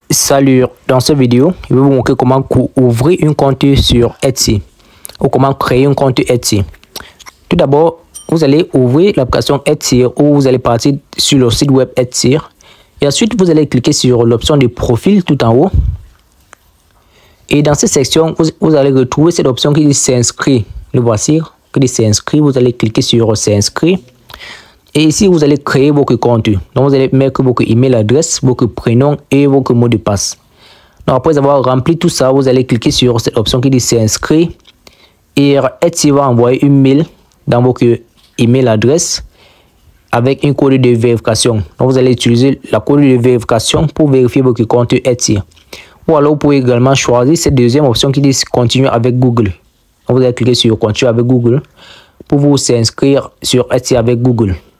Salut, dans cette vidéo, je vais vous montrer comment ouvrir un compte sur Etsy ou comment créer un compte Etsy. Tout d'abord, vous allez ouvrir l'application Etsy ou vous allez partir sur le site web Etsy et ensuite vous allez cliquer sur l'option de profil tout en haut. Et dans cette section, vous allez retrouver cette option qui dit s'inscrire. Le voici, qui dit s'inscrire. Vous allez cliquer sur s'inscrire. Et ici, vous allez créer votre compte. Donc, vous allez mettre votre email adresse, votre prénom et votre mot de passe. Donc, après avoir rempli tout ça, vous allez cliquer sur cette option qui dit s'inscrire. Et Etsy va envoyer une mail dans votre email adresse avec un code de vérification. Donc, vous allez utiliser la code de vérification pour vérifier votre compte Etsy. Ou alors, vous pouvez également choisir cette deuxième option qui dit continuer avec Google. Donc, vous allez cliquer sur continuer avec Google pour vous inscrire sur Etsy avec Google.